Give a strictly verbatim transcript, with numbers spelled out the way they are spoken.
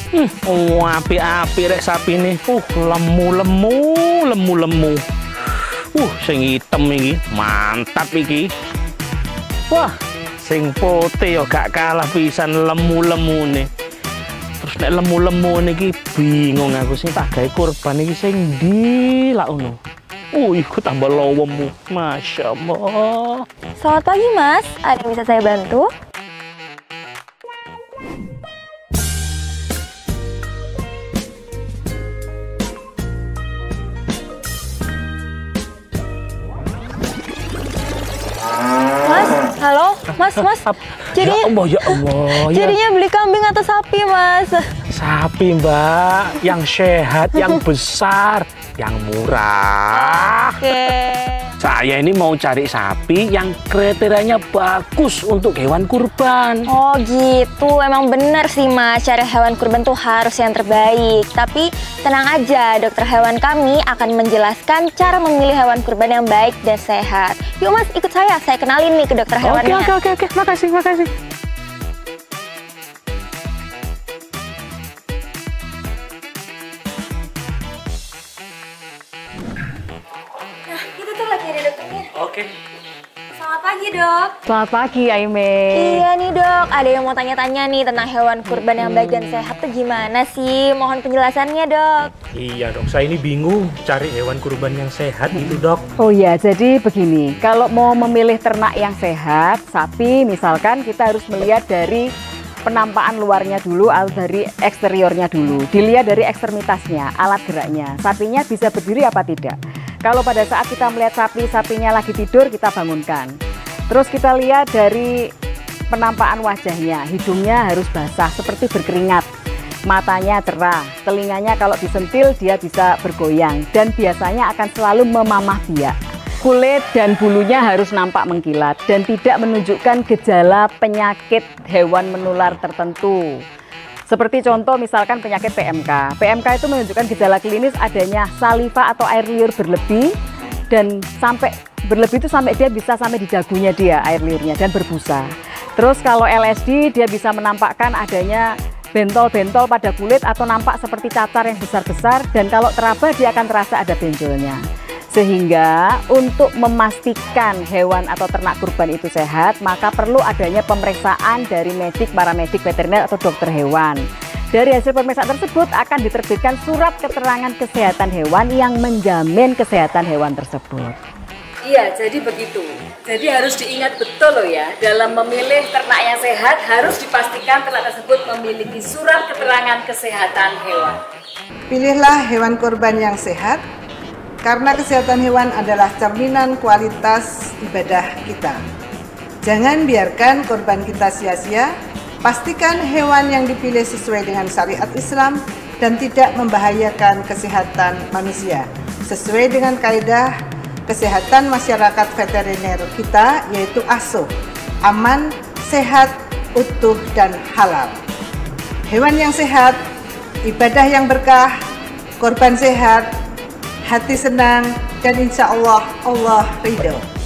Hmm, oh, api-api rek sapi nih. Uh, lemu-lemu, lemu-lemu. Uh, sing hitam iki, mantap iki. Wah, sing putih yo gak kalah pisan lemu-lemu nih. Terus nek lemu-lemu niki bingung aku sing tak gawe kurban iki sing ndi lak ngono. Uh, ikut tambah lowemu. Masya Allah. Selamat pagi, Mas. Ada yang bisa saya bantu? Mas, halo, Mas, Mas. Jadi, ya Allah, ya Allah. Jadinya beli kambing atau sapi, Mas? Sapi, Mbak. Yang sehat, yang besar, yang murah. Oke. Saya ini mau cari sapi yang kriterianya bagus untuk hewan kurban. Oh gitu, emang bener sih Mas, cari hewan kurban tuh harus yang terbaik. Tapi tenang aja, dokter hewan kami akan menjelaskan cara memilih hewan kurban yang baik dan sehat. Yuk Mas, ikut saya, saya kenalin nih ke dokter hewannya. Oke, oke, oke, oke, makasih, makasih. Nah, kita tuh lagi ada dokternya. Oke. Selamat pagi dok. Selamat pagi, Aime. Iya nih dok, ada yang mau tanya-tanya nih tentang hewan kurban yang baik dan sehat tuh gimana sih? Mohon penjelasannya dok. Iya dok, saya ini bingung cari hewan kurban yang sehat itu dok. Oh ya, jadi begini, kalau mau memilih ternak yang sehat, sapi misalkan kita harus melihat dari penampakan luarnya dulu atau dari eksteriornya dulu. Dilihat dari ekstremitasnya, alat geraknya. Sapinya bisa berdiri apa tidak. Kalau pada saat kita melihat sapi, sapinya lagi tidur, kita bangunkan. Terus kita lihat dari penampakan wajahnya, hidungnya harus basah seperti berkeringat. Matanya cerah, telinganya kalau disentil dia bisa bergoyang. Dan biasanya akan selalu memamah biak. Kulit dan bulunya harus nampak mengkilat dan tidak menunjukkan gejala penyakit hewan menular tertentu. Seperti contoh misalkan penyakit P M K. P M K itu menunjukkan gejala klinis adanya saliva atau air liur berlebih dan sampai berlebih itu sampai dia bisa sampai di dagunya dia air liurnya dan berbusa. Terus kalau L S D dia bisa menampakkan adanya bentol-bentol pada kulit atau nampak seperti cacar yang besar-besar dan kalau teraba dia akan terasa ada benjolnya. Sehingga untuk memastikan hewan atau ternak kurban itu sehat, maka perlu adanya pemeriksaan dari medik, paramedik, veteriner atau dokter hewan. Dari hasil pemeriksaan tersebut akan diterbitkan surat keterangan kesehatan hewan yang menjamin kesehatan hewan tersebut. Iya, jadi begitu. Jadi harus diingat betul loh ya, dalam memilih ternak yang sehat harus dipastikan ternak tersebut memiliki surat keterangan kesehatan hewan. Pilihlah hewan kurban yang sehat, karena kesehatan hewan adalah cerminan kualitas ibadah kita. Jangan biarkan kurban kita sia-sia, pastikan hewan yang dipilih sesuai dengan syariat Islam dan tidak membahayakan kesehatan manusia. Sesuai dengan kaidah kesehatan masyarakat veteriner kita yaitu A S O, aman, sehat, utuh, dan halal. Hewan yang sehat, ibadah yang berkah, korban sehat, hati senang, dan insya Allah Allah ridho.